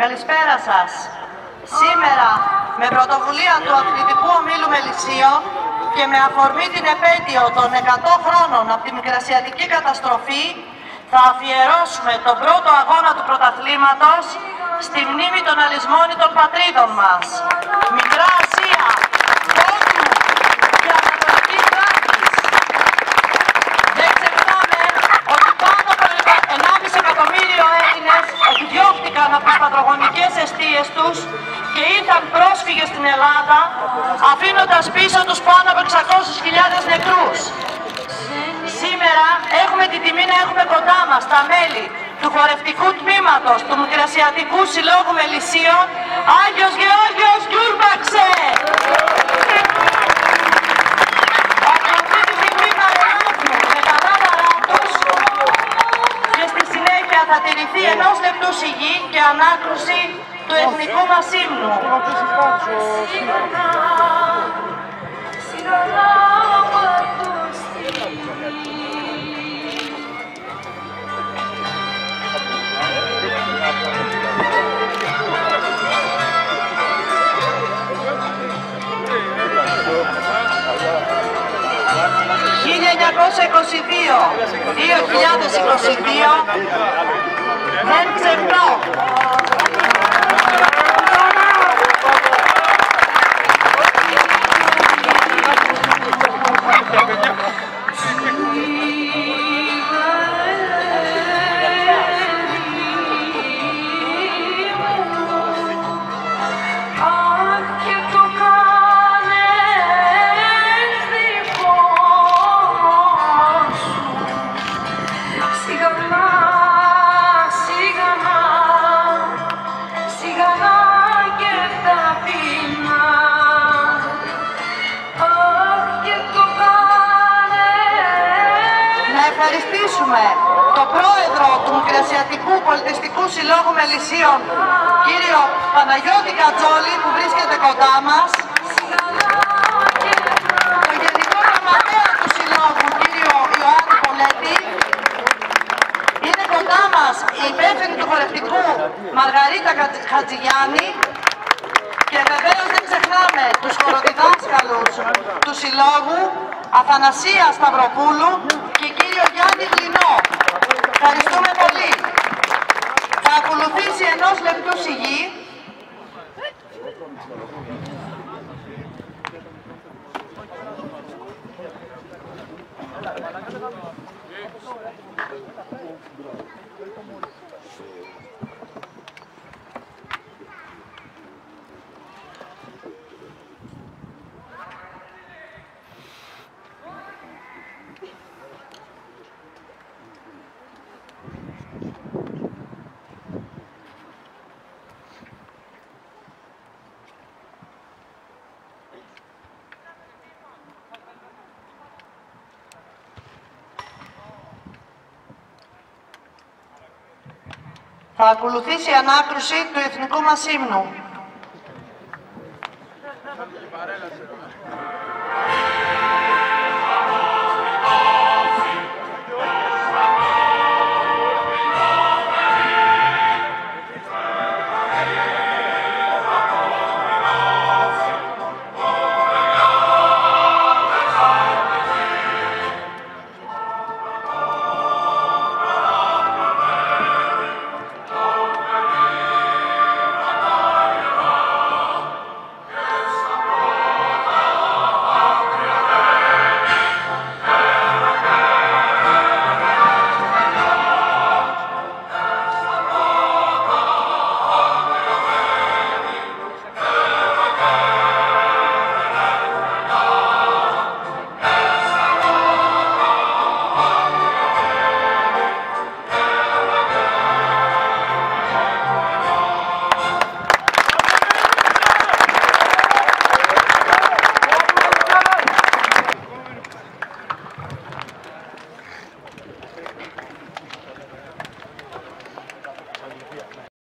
Καλησπέρα σας. Σήμερα, με πρωτοβουλία του Αθλητικού Ομίλου Μελισσίων και με αφορμή την επέτειο των 100 χρόνων από τη μικρασιατική καταστροφή, θα αφιερώσουμε τον πρώτο αγώνα του πρωταθλήματος στη μνήμη των αλυσμόνητων πατρίδων μας. Μικρά Ασία, Πόντιου και Ανατολική Θράκης. Δεν ξεχνάμε ότι πάνω από 1,5 εκατομμύριο Έλληνες εκδιώχτηκαν από τις πατρογονικές εστίες τους και ήρθαν πρόσφυγες στην Ελλάδα, αφήνοντας πίσω τους πάνω από 600.000 νεκρούς. Σήμερα έχουμε την τιμή να έχουμε κοντά μας τα μέλη του χορευτικού τμήματος του Μικρασιατικού Συλλόγου Μελισσίων, Άγιος Γεώργιος Γιούρμπαξε! Από αυτή τη στιγμή θα ελάβουν με τα δάχτυλά τους και στη συνέχεια θα τηρηθεί 1 λεπτού σιγή και ανάκρουση του εθνικού μας ύμνου. ...1922, 2022, δεν ξεχνώ. Ευχαριστήσουμε τον πρόεδρο του Μικρασιατικού Πολιτιστικού Συλλόγου Μελισσίων, κύριο Παναγιώτη Κατζόλη, που βρίσκεται κοντά μας, τον γενικό γραμματέα του Συλλόγου, κύριο Ιωάννη Πολέτη, είναι κοντά μας η υπεύθυνη του χορευτικού Μαργαρίτα Χατζηγιάννη και βεβαίως δεν ξεχνάμε τους χοροδιδάσκαλους του Συλλόγου, Αθανασία Σταυροπούλου και κύριο Γιάννη Γλινό. Ευχαριστούμε πολύ. Θα ακολουθήσει 1 λεπτού σιγή. Θα ακολουθήσει η ανάκρουση του εθνικού μας ύμνου.